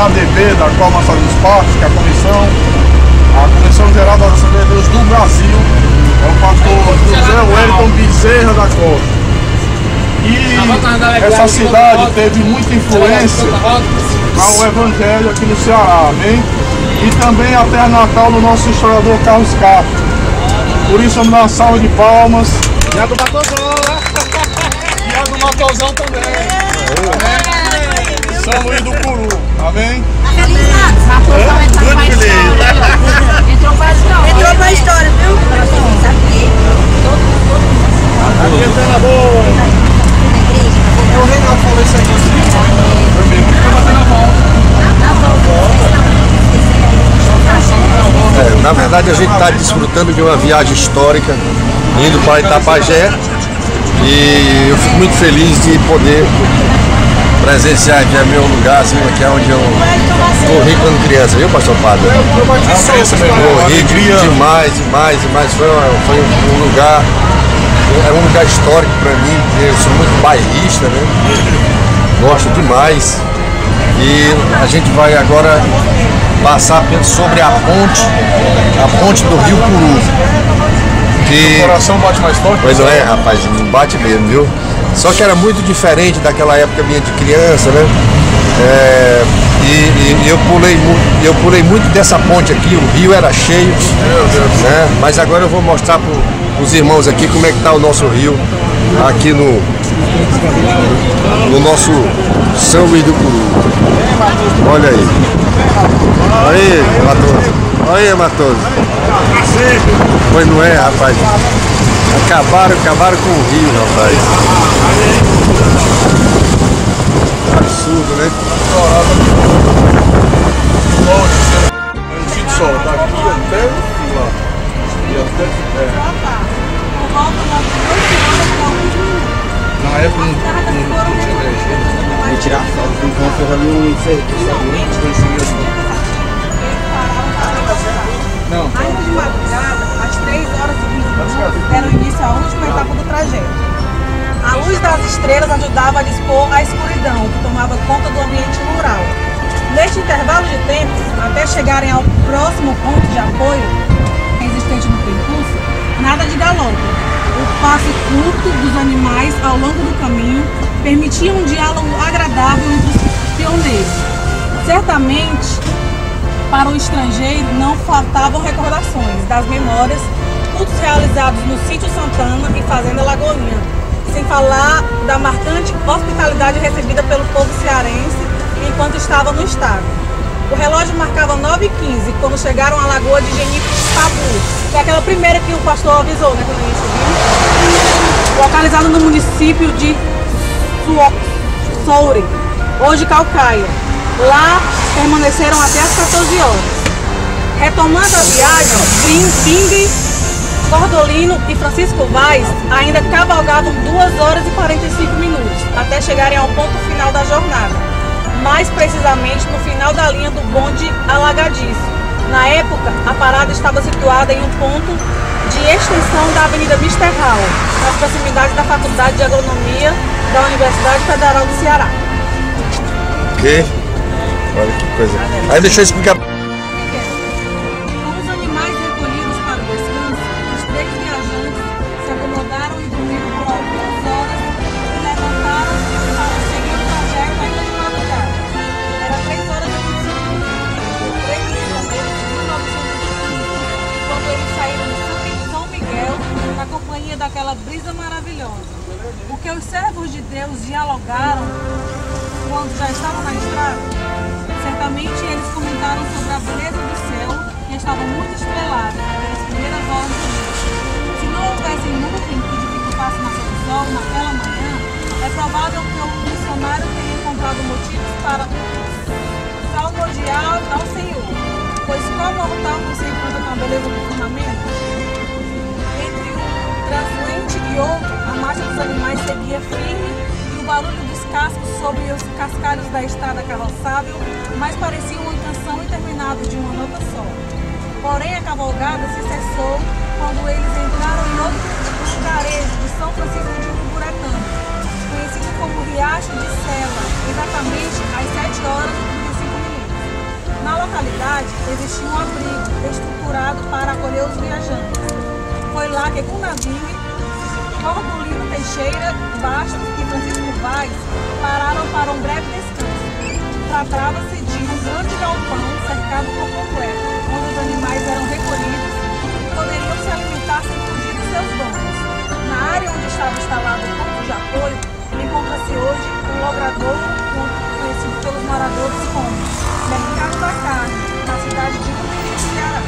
CADB, da qual nós fazemos parte, que é a Comissão Geral da Assembleia de Deus do Brasil, é o pastor José Wellington Bezerra da Costa. E essa cidade teve muita influência ao Evangelho aqui no Ceará, amém? E também a terra natal do nosso historiador Carlos Castro. Por isso, vamos dar uma salva de palmas. E a do Matosão, né? E a do Matosão também. Amém? São Luís do Curu, amém? Muito feliz. Entrou pra história, viu? Aqui é tela boa. O Reinaldo falou isso aqui assim. Eu mesmo que eu bater na volta. Na verdade, a gente está desfrutando de uma viagem histórica, indo para Itapajé, e eu fico muito feliz de poder presenciar aqui é meu lugar, assim, aqui é onde eu corri quando criança, viu, pastor Padre? Corri demais. Foi um lugar, é um lugar histórico para mim, eu sou muito bairrista, né? Gosto demais. E a gente vai agora passar sobre a ponte do Rio Purus. O coração bate mais forte? Pois não é, rapaz, não bate mesmo, viu? Só que era muito diferente daquela época minha de criança, né? E eu pulei muito dessa ponte aqui, o rio era cheio, né? Mas agora eu vou mostrar para os irmãos aqui como é que está o nosso rio aqui no nosso São Luís do Curu. Olha aí. Aí, Matoso. Aí, Matoso. Pois não é, rapaz. Acabaram com o rio, rapaz. Absurdo, né? Antes do sol, daqui até lá. E até na época não tinha legenda. Vou tirar foto, então foi ali um Não. Ainda de madrugada, às 3 horas e 20 minutos, deram início à última etapa do trajeto. A luz das estrelas ajudava a dispor a escuridão, que tomava conta do ambiente rural. Neste intervalo de tempo, até chegarem ao próximo ponto de apoio existente no percurso, nada de galope. O passe curto dos animais ao longo do caminho permitia um diálogo agradável entre os pioneiros. Certamente, para o estrangeiro, não faltavam recordações das memórias, cultos realizados no Sítio Santana e Fazenda Lagoinha, sem falar da marcante hospitalidade recebida pelo povo cearense enquanto estava no estado. O relógio marcava 9h15 quando chegaram à Lagoa de Genipabu, que é aquela primeira que o pastor avisou, né, quando a gente viu, localizada no município de Soure, hoje Calcaia. Lá permaneceram até as 14 horas. Retomando a viagem, Bing, Cordolino e Francisco Vaz ainda cavalgavam 2 horas e 45 minutos, até chegarem ao ponto final da jornada, mais precisamente no final da linha do bonde Alagadiço. Na época, a parada estava situada em um ponto de extensão da Avenida Mister Hall, nas proximidades da Faculdade de Agronomia da Universidade Federal do Ceará. Ok? Olha que coisa. Aí deixa eu explicar. Com os animais recolhidos para o descanso, os 3 viajantes se acomodaram e dormiram por algumas horas e levantaram para seguir o trajeto ainda de madrugada. Era 3 horas e 25 minutos, 3 de janeiro de 1915, quando eles saíram de São Miguel na companhia daquela brisa maravilhosa. O que os servos de Deus dialogaram quando já estavam na estrada? Certamente eles comentaram sobre a beleza do céu, que estava muito estrelado nas primeiras horas do dia. Se não houvesse nuvem que dificultasse o nascer do sol naquela manhã, é provável que o missionário tenha encontrado motivos para salmodiar ao Senhor, pois qual mortal não se encontra com a beleza do firmamento? Entre um transuente e outro, a marcha dos animais seguia firme e o barulho dos cascos sobre os cascalhos da estrada carroçável mais parecia uma canção interminada de uma nota só. Porém, a cavalgada se cessou quando eles entraram em outro lugarejo de São Francisco de Uruburetã, conhecido como Riacho de Sela, exatamente às 7 horas e 35 minutos. localidade existia um abrigo estruturado para acolher os viajantes. Foi lá que Cunavime, Cordulino Teixeira, Bastos e Francisco Vaz pararam para um breve descanso. Tratava-se de um grande galpão cercado por completo, onde os animais eram recolhidos e poderiam se alimentar sem fugir dos seus donos. Na área onde estava instalado o ponto de apoio, encontra-se hoje um logradouro conhecido pelos moradores como Mercado da Carne, na cidade de Umirim, Ceará.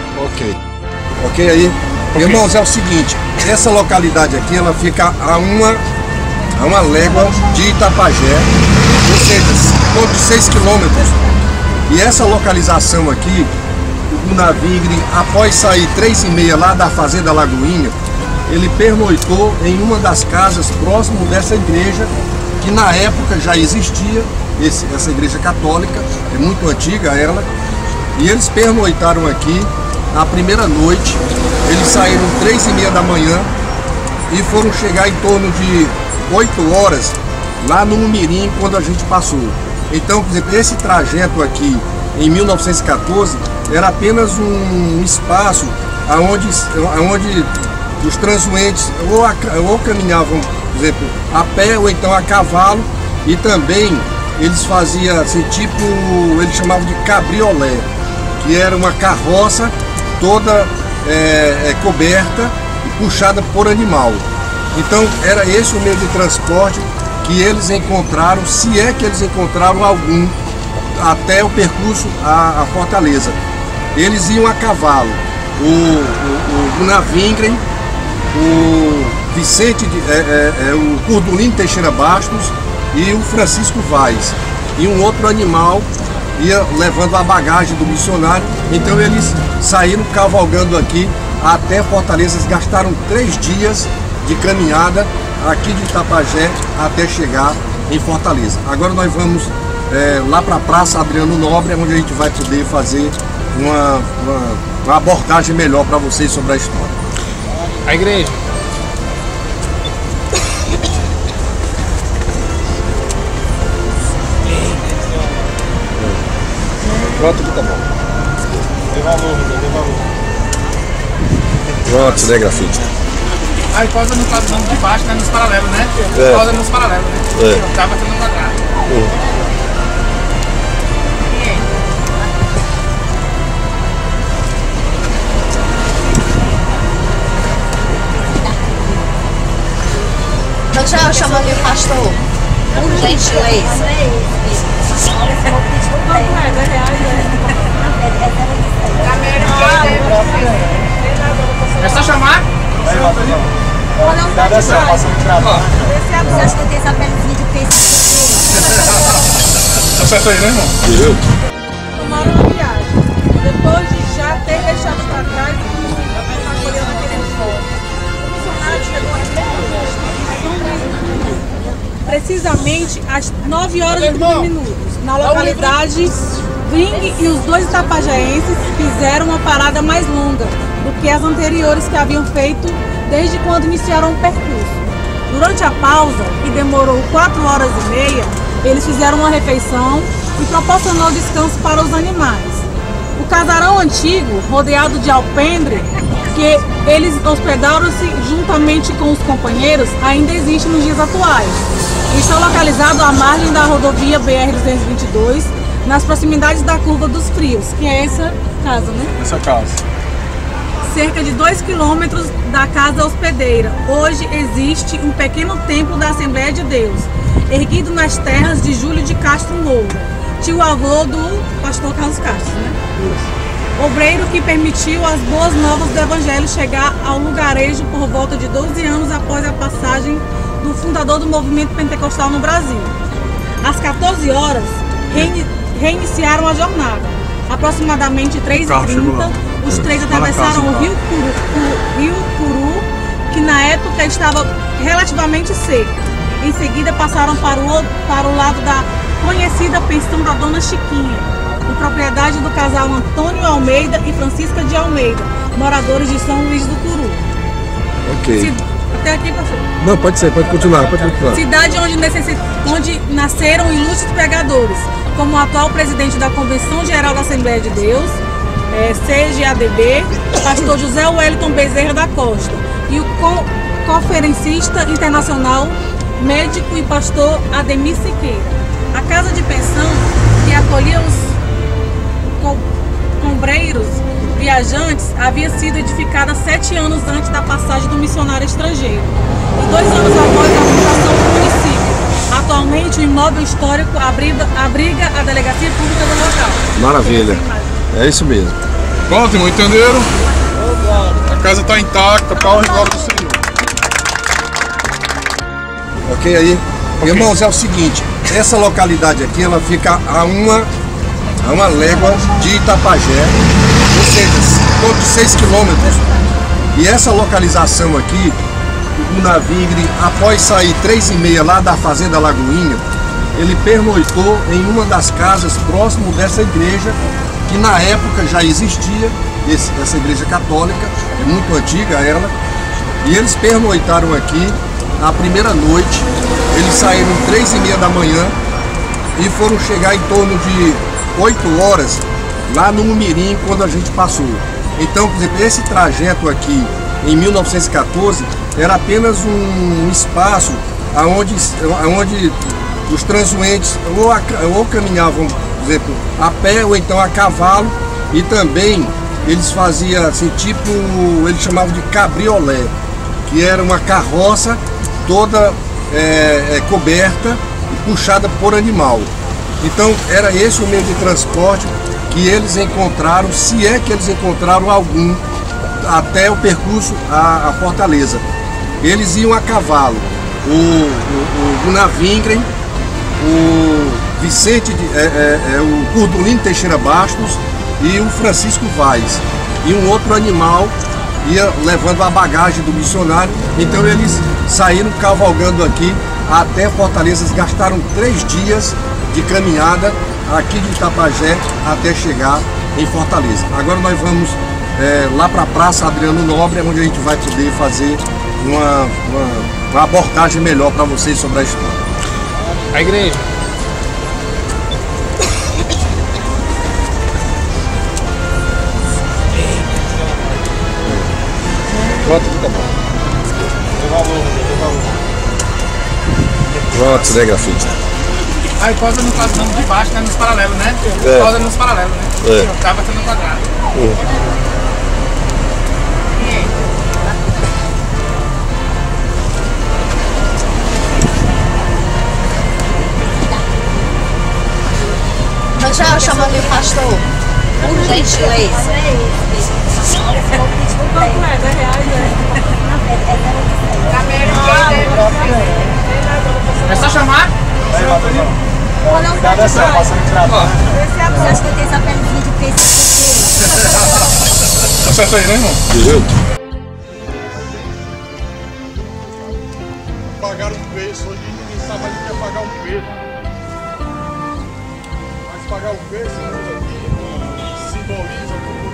Ok aí. Irmãos, é o seguinte, essa localidade aqui, ela fica a uma légua de Itapajé, ou seja, de 6 quilômetros. E essa localização aqui, o Cunavime, após sair 3h30 lá da Fazenda Lagoinha, ele pernoitou em uma das casas próximo dessa igreja, que na época já existia, essa igreja católica, é muito antiga ela, e eles pernoitaram aqui. Na primeira noite, eles saíram 3h30 da manhã e foram chegar em torno de 8 horas lá no Umirim, quando a gente passou. Então, por exemplo, esse trajeto aqui, em 1914, era apenas um espaço onde os transuentes ou caminhavam, por exemplo, a pé ou então a cavalo, e também eles faziam assim, tipo, eles chamavam de cabriolé, que era uma carroça toda coberta e puxada por animal. Então era esse o meio de transporte que eles encontraram, se é que eles encontraram algum, até o percurso à Fortaleza. Eles iam a cavalo, o Cunavime, o Vicente, o Cordulino Teixeira Bastos e o Francisco Vaz. E um outro animal ia levando a bagagem do missionário. Então eles saíram cavalgando aqui até Fortaleza. Eles gastaram 3 dias de caminhada aqui de Itapajé até chegar em Fortaleza. Agora nós vamos lá para a Praça Adriano Nobre, onde a gente vai poder fazer uma abordagem melhor para vocês sobre a história. A igreja. Pronto, que tá bom. Deu valor, deu valor. Pronto, né, grafite? Aí posa no quadrão de baixo, né? Nos paralelos, né? Posa nos paralelos, né? Tá batendo no quadrado. Eu chamo meu pastor, por gentileza. É só chamar? Você acha que eu tenho essa pelezinha de peixe? Acerta aí, né, irmão? Tomaram uma viagem. Depois de já ter deixado para trás o município que acolheu naquele dia. O missionário chegou a precisamente às 9 horas e 30 minutos, na localidade Ving, e os 2 itapajaenses fizeram uma parada mais longa do que as anteriores que haviam feito desde quando iniciaram o percurso. Durante a pausa, que demorou 4 horas e meia, eles fizeram uma refeição e proporcionou descanso para os animais. O casarão antigo, rodeado de alpendre, que eles hospedaram-se juntamente com os companheiros, ainda existe nos dias atuais. Está localizado à margem da rodovia BR-222, nas proximidades da Curva dos Frios, que é essa casa, né? Essa casa. Cerca de 2 quilômetros da casa hospedeira. Hoje existe um pequeno templo da Assembleia de Deus, erguido nas terras de Júlio de Castro Moura, tio-avô do pastor Carlos Castro, né? Obreiro que permitiu as boas novas do Evangelho chegar ao lugarejo por volta de 12 anos após a passagem do fundador do movimento pentecostal no Brasil. Às 14 horas, reiniciaram a jornada. Aproximadamente 3h30, os 3 atravessaram o Rio Curu, que na época estava relativamente seco. Em seguida, passaram para o lado da conhecida pensão da Dona Chiquinha, de propriedade do casal Antônio Almeida e Francisca de Almeida, moradores de São Luís do Curu. Ok. Até aqui, pastor? Não, pode ser, pode continuar. Cidade onde nasceram ilustres pregadores, como o atual presidente da Convenção Geral da Assembleia de Deus, CGADB, pastor José Wellington Bezerra da Costa, e o conferencista internacional, médico e pastor Ademir Siqueira. A casa de pensão que acolhia os combreiros viajantes havia sido edificada 7 anos antes da passagem do missionário estrangeiro e 2 anos após a fundação do município. Atualmente o imóvel histórico abriga a delegacia pública do local. Maravilha, é isso mesmo. Pronto, irmão, entenderam? A casa está intacta, para a glória do Senhor. Ok aí? Okay. Irmãos, é o seguinte, essa localidade aqui, ela fica a uma légua de Itapajé, ou seja, todos 6 quilômetros. E essa localização aqui, o Navingre, após sair 3h30 lá da Fazenda Lagoinha, ele pernoitou em uma das casas próximo dessa igreja, que na época já existia, essa igreja católica, é muito antiga ela, e eles pernoitaram aqui a primeira noite. Eles saíram 3h30 da manhã e foram chegar em torno de 8 horas lá no Umirim, quando a gente passou. Então, por exemplo, esse trajeto aqui em 1914 era apenas um espaço onde os transuentes ou caminhavam, por exemplo, a pé ou então a cavalo, e também eles faziam assim, tipo, eles chamavam de cabriolé, que era uma carroça toda coberta e puxada por animal. Então era esse o meio de transporte que eles encontraram, se é que eles encontraram algum, até o percurso a Fortaleza. Eles iam a cavalo, o Navingre, o Vicente, o Curdulino Teixeira Bastos e o Francisco Vaz. E um outro animal ia levando a bagagem do missionário. Então eles saíram cavalgando aqui até Fortaleza. Eles gastaram 3 dias de caminhada aqui de Itapajé até chegar em Fortaleza. Agora nós vamos lá para a Praça Adriano Nobre, onde a gente vai poder fazer uma abordagem melhor para vocês sobre a história. A igreja. Pronto, tá bom. Pronto, né, grafite? Aí posa no quadrão de baixo, né? Nos paralelos, né? Posa nos paralelos, né? Tá batendo no quadrado. Mas já chamando o pastor, por gentileza. Quanto é? 10 reais, É só chamar? Cuidado essa, passa no cravão. Você acha que eu tenho essa pelezinha de peixe? Tá certo aí, né, irmão? Viu? Pagaram um preço, hoje ninguém sabe ali que é pagar um preço. Mas pagar o preço, aqui, simboliza tudo.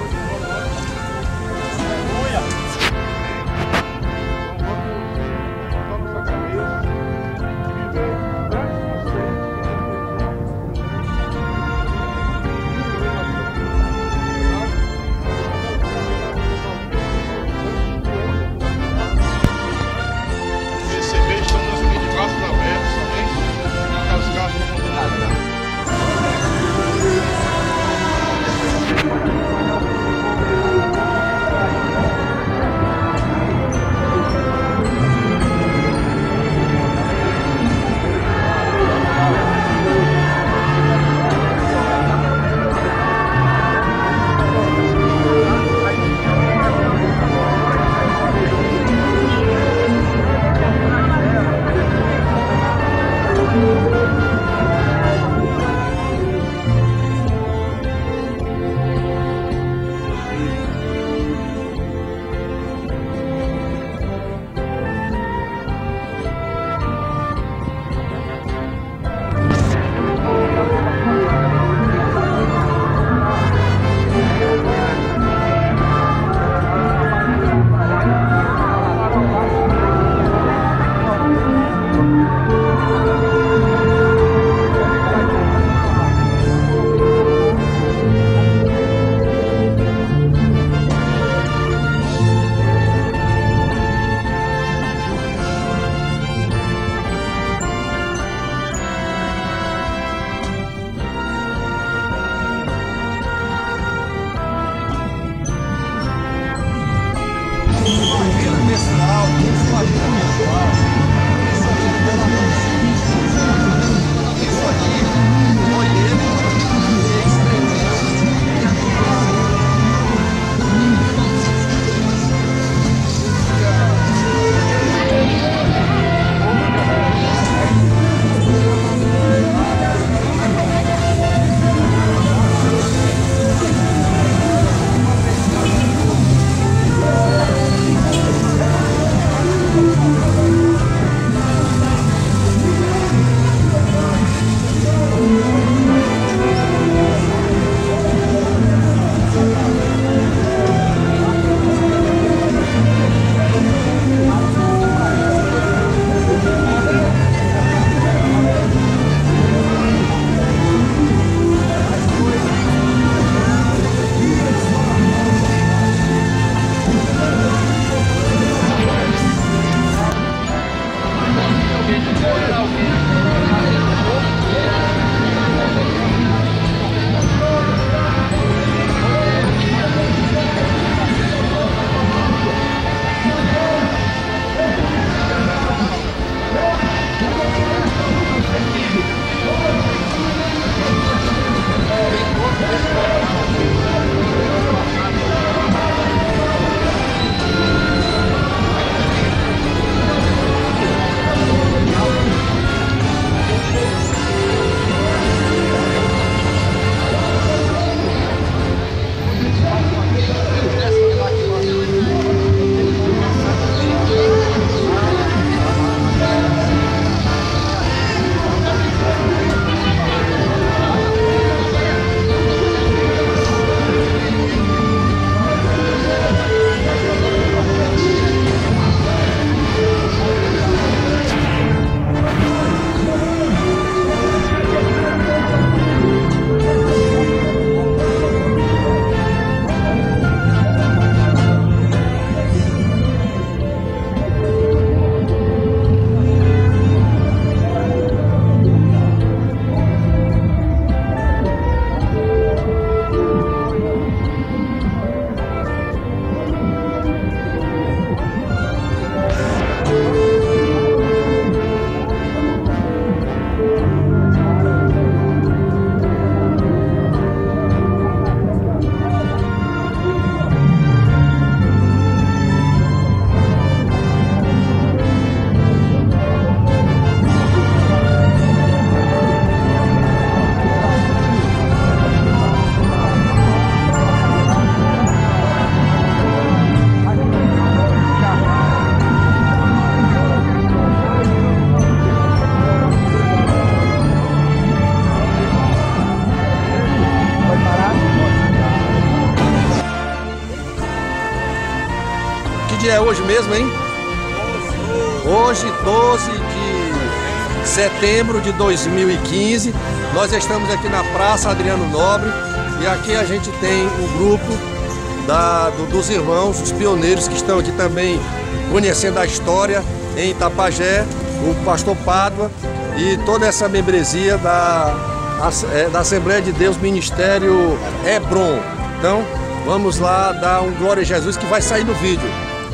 hoje mesmo, hein? Hoje, 12 de setembro de 2015, nós estamos aqui na Praça Adriano Nobre e aqui a gente tem um grupo dos irmãos, os pioneiros que estão aqui também conhecendo a história em Itapajé, o pastor Pádua e toda essa membresia da Assembleia de Deus Ministério Hebron. Então, vamos lá dar um glória a Jesus que vai sair no vídeo.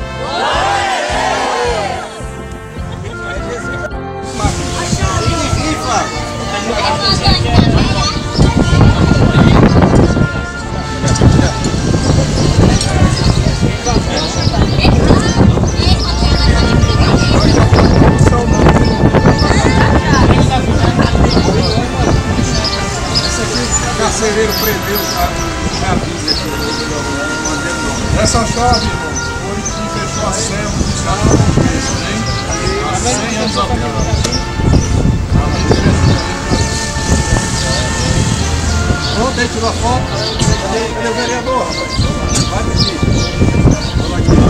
Carcereiro prendeu a vida aqui. Essa chave, irmão, foi que fechou a cela do Estado há 100 anos atrás. Pronto, aí tirou a foto. Cadê o vereador, rapaz? Vai pedir. Vamos aqui.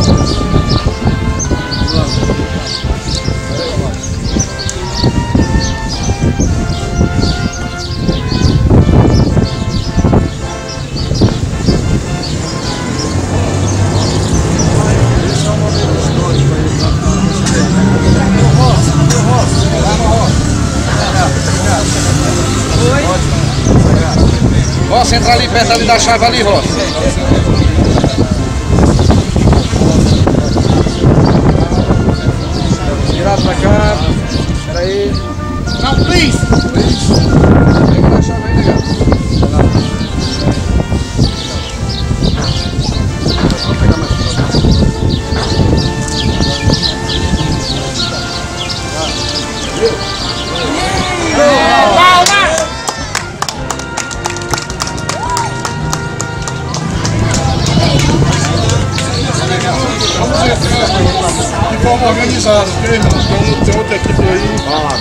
Roça, entra ali perto ali da chave ali, Roça. Virado pra cá. Espera aí. Não, please! Pega a chave aí, negado. Vamos pegar mais De forma organizada, ok, irmão? Tem outra equipe aí.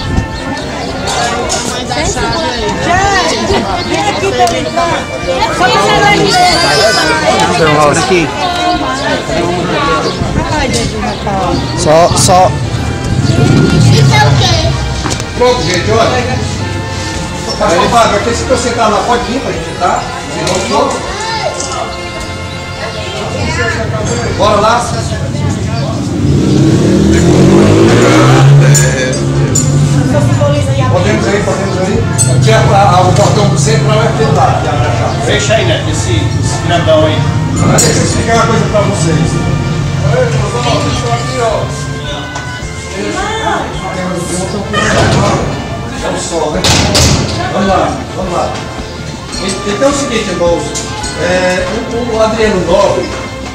Vem aqui pra entrar. Aqui. Só. Isso é o quê? Pronto, gente, olha. Aí, Fábio, aqui se eu sentar lá, pode vir pra gente, tá? Bora lá. Podemos ir. Aqui o portão do central é aquele lá, que abre a chave. Fecha aí, né? Esse grandão aí. Mas deixa eu explicar uma coisa pra vocês. É o sol, né? Vamos lá. Então é o seguinte, irmãos. O Adriano Nobre,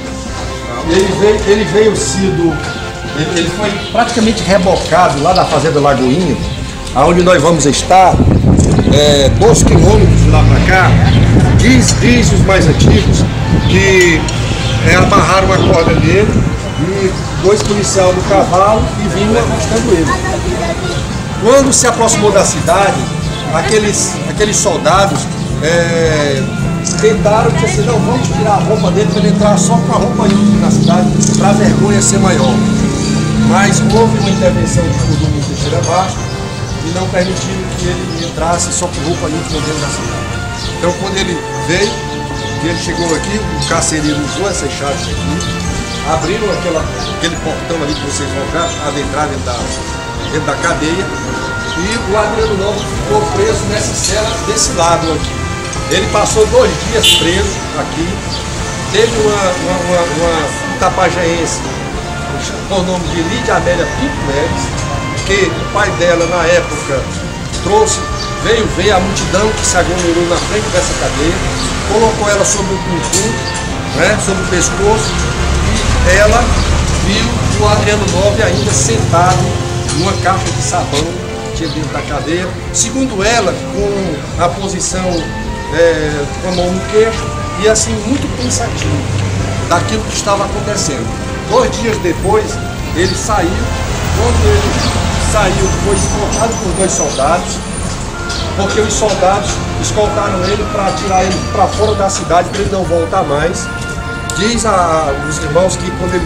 ele foi praticamente rebocado lá da Fazenda Lagoinha, aonde nós vamos estar, 2 quilômetros de lá para cá. Diz os mais antigos que amarraram a corda dele e 2 policiais no cavalo e vinham arrastando ele. Quando se aproximou da cidade, aqueles soldados tentaram dizer assim, não, vamos tirar a roupa dele para ele entrar só com a roupa íntima na cidade, para a vergonha ser maior. Mas houve uma intervenção do Teixeira Bastos e não permitiram que ele entrasse só com roupa íntima dentro da cidade. Então quando ele veio, ele chegou aqui, o carcereiro usou essas chaves aqui, abriram aquele portão ali que vocês vão ver, adentrar dentro da cadeia, e o Adriano Nobre ficou preso nessa cela desse lado aqui. Ele passou 2 dias preso aqui, teve uma itapajaense, por nome de Lídia Amélia Pinto Neves, que o pai dela na época veio ver a multidão que se aglomerou na frente dessa cadeia, colocou ela sobre o bumbum, né, sobre o pescoço, e ela viu o Adriano Nobre ainda sentado numa caixa de sabão que tinha dentro da cadeia, segundo ela, com a posição com a mão no queixo e assim muito pensativo daquilo que estava acontecendo. 2 dias depois ele saiu. Quando ele saiu, foi escoltado por 2 soldados, porque os soldados escoltaram ele para tirar ele para fora da cidade, para ele não voltar mais. Diz os irmãos que quando ele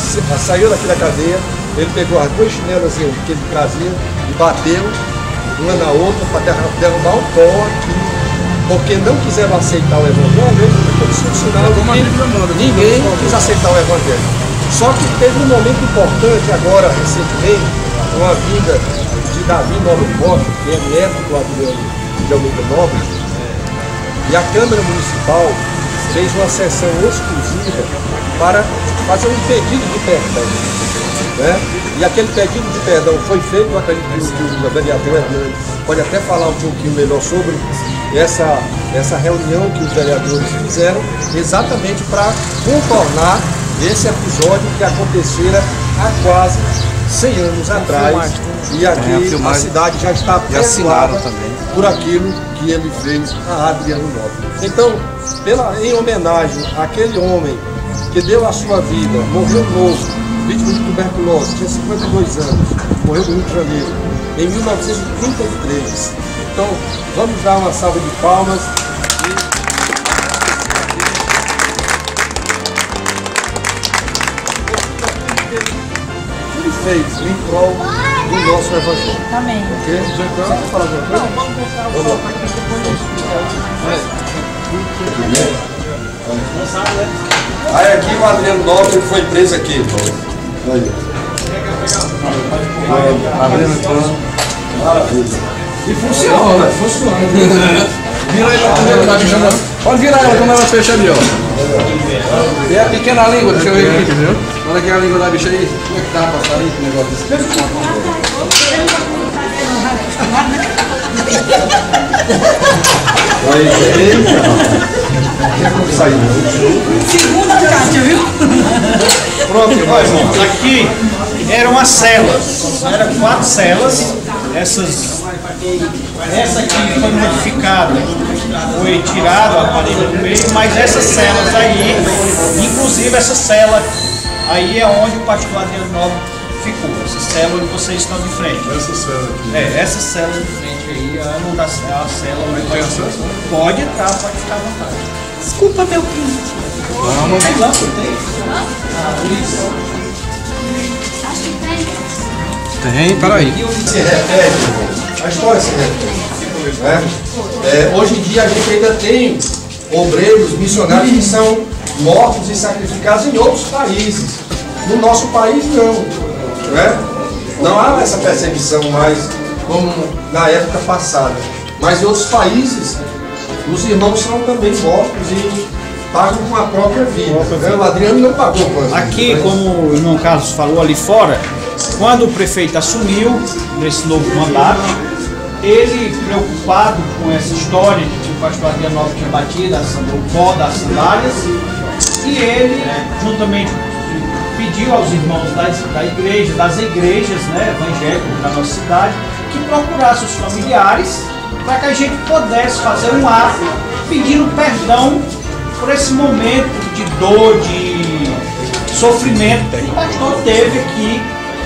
saiu daqui da cadeia, ele pegou as duas chinelas que ele trazia e bateu uma na outra para derrubar um pó aqui, porque não quiseram aceitar o evangelho, como se ninguém quis aceitar o evangelho. Só que teve um momento importante agora, recentemente, com a vinda de Davi Nobre Costa, que é neto do Adriano de Almeida Nobre, e a Câmara Municipal fez uma sessão exclusiva para fazer um pedido de perdão. Né? E aquele pedido de perdão foi feito, eu acredito que o vereador Hernando pode até falar um pouquinho melhor sobre essa reunião que os vereadores fizeram, exatamente para contornar esse episódio que acontecera há quase 100 anos atrás. E aqui a cidade já está perdoada por aquilo que ele fez a Adriano Nobre. Então, em homenagem àquele homem que deu a sua vida, morreu novo, vítima de tuberculose, tinha 52 anos, morreu no Rio de Janeiro, em 1933. Então, vamos dar uma salva de palmas. Ele fez em prol do nosso evangelho. Amém. Ok? Você quer falar alguma coisa? Vamos deixar o sopa aqui depois. Aí aqui o Adriano Nobre foi preso aqui. Aí. Maravilha. E funciona, funciona. Vira ela, tá bichando. Pode virar ela como ela fecha ali, ó. E a pequena língua, deixa eu ver aqui, entendeu? Olha aqui a língua da bicha aí. Como é que tá pra sair esse negócio desse? Segunda caixa, viu? Pronto, meus irmãos, aqui eram as celas, eram 4 celas, essa aqui foi modificada, foi tirado a parede do meio, mas essas celas aí, inclusive essa cela aí é onde o pastor Adriano Nobre ficou, essa cela onde vocês estão de frente. Essa cela aqui. Essa cela de frente aí é a cela onde vai pode entrar, pode ficar à vontade. Desculpa, meu filho. Tem lá, tem? Tem, peraí. Se repete, a história se repete. Né? Hoje em dia a gente ainda tem obreiros, missionários que são mortos e sacrificados em outros países. No nosso país não. Né? Não há essa perseguição mais como na época passada. Mas em outros países, os irmãos são também mortos e pagam com a própria vida. O Adriano não pagou com a Aqui, como o irmão Carlos falou ali fora, quando o prefeito assumiu nesse novo mandato, ele, preocupado com essa história de que o pastor Adriano Nobre tinha batido o pó das sandálias, e ele, juntamente, pediu aos irmãos das igrejas, né, evangélicas da nossa cidade, que procurassem os familiares para que a gente pudesse fazer um ato pedindo perdão por esse momento de dor, de sofrimento que o pastor teve aqui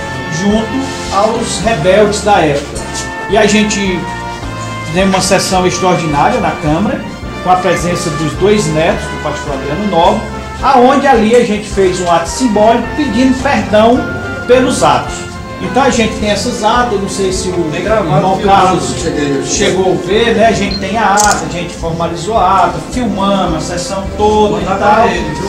junto aos rebeldes da época. E a gente fez uma sessão extraordinária na Câmara, com a presença dos 2 netos do pastor Adriano Nobre, aonde ali a gente fez um ato simbólico pedindo perdão pelos atos. Então a gente tem essas atas, eu não sei se o irmão Carlos chegou a ver, né? A gente tem a ata, a gente formalizou a ata, filmamos a sessão toda e tal.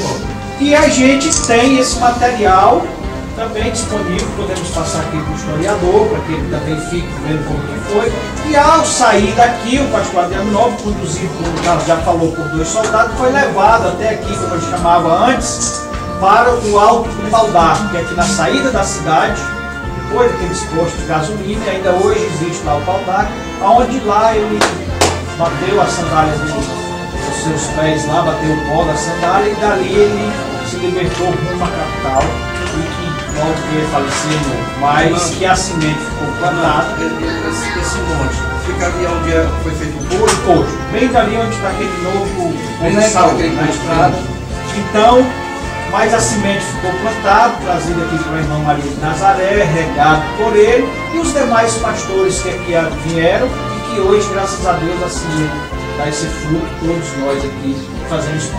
E a gente tem esse material também disponível, podemos passar aqui para o historiador, para que ele também fique vendo como que foi. E ao sair daqui, o pastor Adriano Nobre, conduzido, como o Carlos já falou, por 2 soldados, foi levado até aqui, como eu chamava antes, para o Alto do Pau-d'Arco, que é aqui na saída da cidade, depois daqueles postos de gasolina, e ainda hoje existe lá o Pau-d'Arco, onde lá ele bateu as sandálias dos seus pés lá, bateu o pó da sandália, e dali ele se libertou rumo à capital, e que logo que ele faleceu, mas que a semente ficou plantada. Esse monte fica ali onde foi feito o poço, bem dali onde está aquele novo comercial na estrada. Então, mas a semente ficou plantada, trazida aqui pela irmã Maria de Nazaré, regado por ele e os demais pastores que aqui vieram e que hoje, graças a Deus, a semente dá esse fruto, todos nós aqui fazemos parte.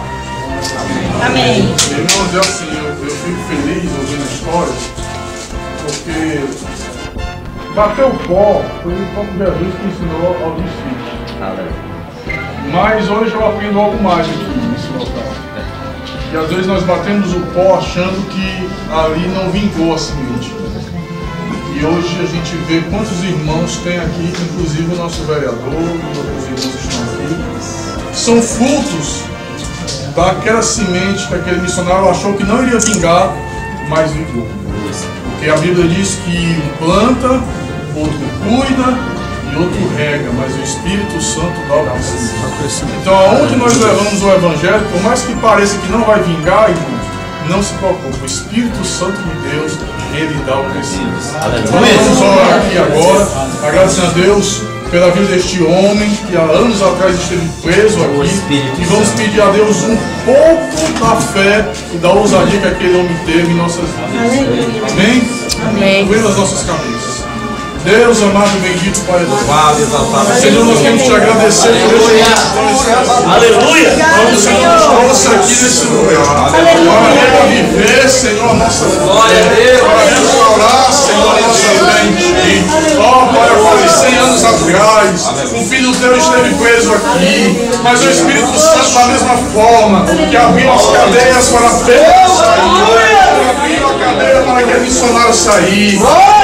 Amém. Irmãos, é assim, eu fico feliz ouvindo a história, porque bater o pó foi o próprio Jesus que ensinou aos discípulos. Mas hoje eu aprendo algo mais aqui nesse local. E às vezes nós batemos o pó achando que ali não vingou a semente. E hoje a gente vê quantos irmãos tem aqui, inclusive o nosso vereador, os outros irmãos que estão aqui, são frutos daquela semente que aquele missionário achou que não iria vingar, mas vingou. Porque a Bíblia diz que um planta, outro cuida e outro rega, mas o Espírito Santo dá o crescimento. Então, aonde nós levamos o Evangelho, por mais que pareça que não vai vingar, irmãos, não se preocupe, o Espírito Santo de Deus, ele dá o crescimento. Então, vamos orar aqui agora, agradecendo a Deus pela vida deste homem que há anos atrás esteve preso aqui, e vamos pedir a Deus um pouco da fé e da ousadia que aquele homem teve em nossas vidas. Amém? Amém. Curva as nossas cabeças. Deus amado e bendito Pai do Senhor, nós queremos te agradecer por esse momento. Aleluia! Quando o Senhor nos trouxe aqui nesse lugar para viver, Senhor, a nossa glória, para restaurar, Senhor, a nossa fé em Ti. Ó, Pai, quase 100 anos atrás, um filho teu esteve preso aqui, mas o Espírito Santo, da mesma forma que abriu as cadeias para Pedro sair, abriu a cadeia para aquele missionário sair.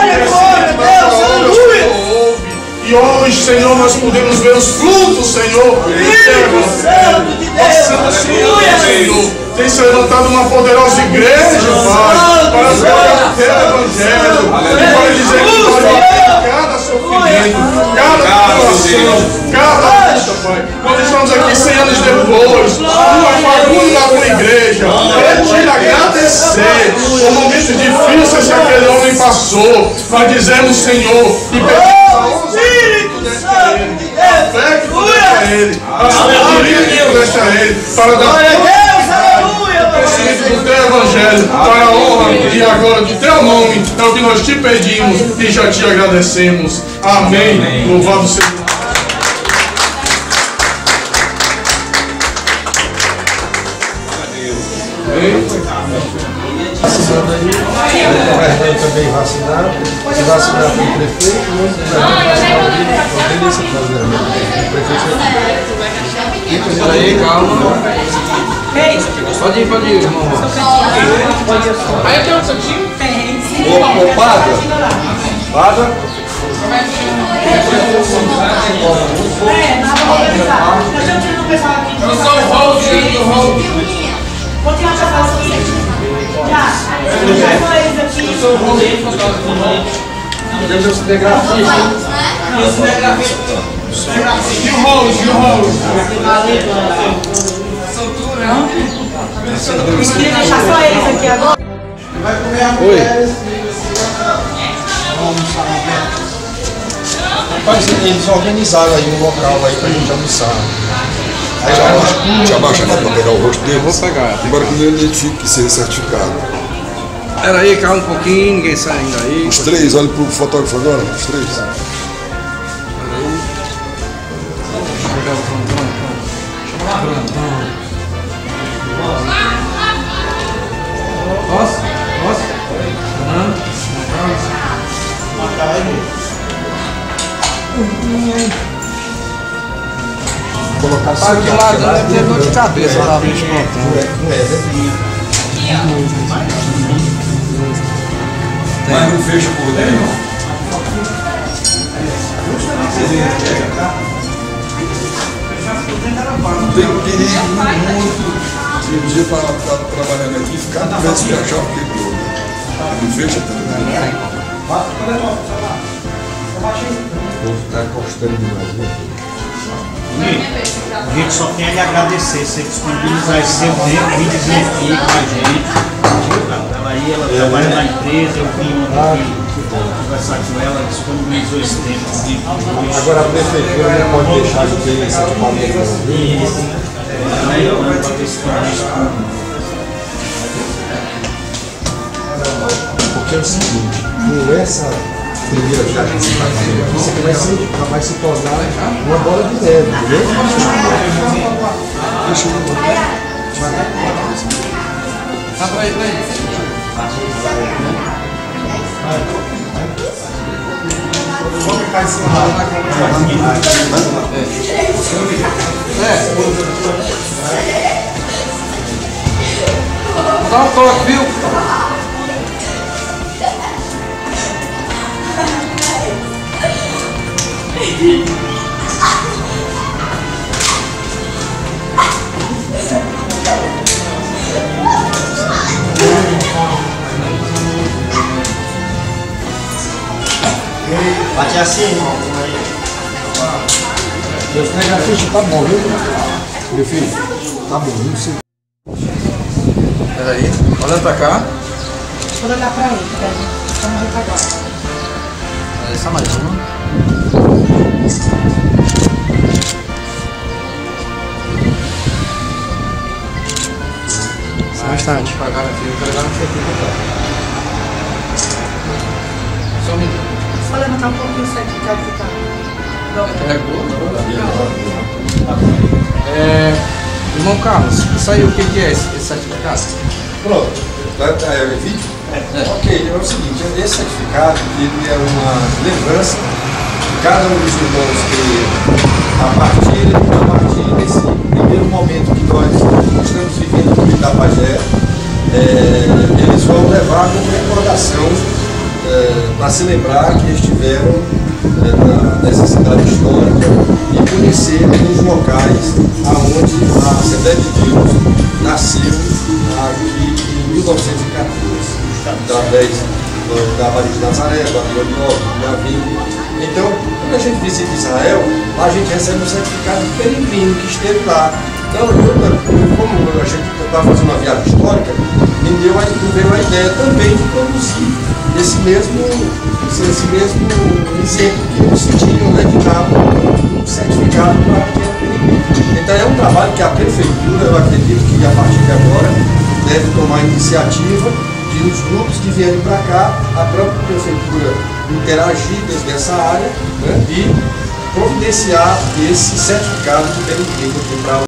E hoje, Senhor, nós podemos ver os frutos, Senhor, do Teu Senhor. Tem se levantado uma poderosa igreja, Pai, para pregar o Teu Evangelho e para dizer que pode cada sofrimento, cada tribulação, cada luta, Pai. Quando estamos aqui 100 anos depois, uma fagulha da Tua igreja, é te agradecer o momento difícil que aquele homem passou. Nós dizemos, Senhor, e pedimos a fé que tu deste a ele, a sabedoria que tu deste a ele, para dar o crescimento do Teu Evangelho, para a honra e a glória do Teu nome, é o que nós te pedimos e já te agradecemos. Amém. Louvado seja. Também vacinar, se vacinar com o prefeito, Aí, calma. Pode ir, irmão. Aí tem um santinho? Tem. Ô, Padre. Padre. Eu sou o Hold. Vou tirar pra falar sobre isso. Já. Eu sou o Hold. Deixa eu se degrafar. E o Hold. Queria deixar só eles aqui agora. Oi. Rapaz, eles organizaram aí um local aí pra gente almoçar. Te abaixa aqui pra pegar o rosto dele. Vou pegar. Embora que não identifique que seja certificado. Pera aí, calma um pouquinho, ninguém sai ainda aí. Os três, olha pro fotógrafo agora. Os três. Posso? Colocar Rapaz, de lado deve ter dor de cabeça lá, bicho. Mas não fecha por dentro, não? Tem perigo muito de um dia estar trabalhando aqui e ficar preso de achar o que quebrou. Não fecha também. O povo está encostando demais, né? A gente só tem a lhe agradecer, você disponibilizar esse seu tempo e dizer aqui com a gente. Ela trabalha na empresa, eu vim conversar com ela, disponibilizou esse tempo. Agora a prefeitura não pode deixar de ter esse equipamento. Porque é o seguinte, com essa primeira viagem que você vai fazer, isso aqui vai se tornar uma bola de neve, entendeu? Tá pra aí. Dá um toque, viu? Bate assim. Deus pega a ficha, tá bom, viu? Meu filho, tá bom, não sei. Peraí, olhando pra cá. Vou olhar pra ele, peraí. Vamos ver agora. Olha só mais uma. Bastante. Vou pagar aqui, eu quero levar no certificado. Só um minuto. Só levantar um pouquinho o certificado que tá. Irmão Carlos, isso aí o que é esse certificado? Pronto, é vídeo? Ok, é o seguinte, esse certificado ele é uma lembrança de cada um dos irmãos que a partir desse primeiro momento que nós estamos vivendo aqui em Itapajé, eles vão levar como recordação para se lembrar que estiveram nessa cidade histórica e conhecer os locais onde a Assembleia de Deus nasceu aqui em 1914, através da Maria de Nazaré, do Abione Nobre, do Navio. Então, quando a gente visita Israel, lá a gente recebe um certificado de peregrino que esteve lá. Então, como a gente está fazendo uma viagem histórica, me veio a ideia também de produzir esse mesmo exemplo que eles tinham, né, de dar um certificado para aquele peregrino. Então é um trabalho que a prefeitura, eu acredito que a partir de agora, deve tomar a iniciativa de os grupos que vierem para cá, a própria prefeitura interagir desde essa área, né, e providenciar esse certificado de peregrino aqui para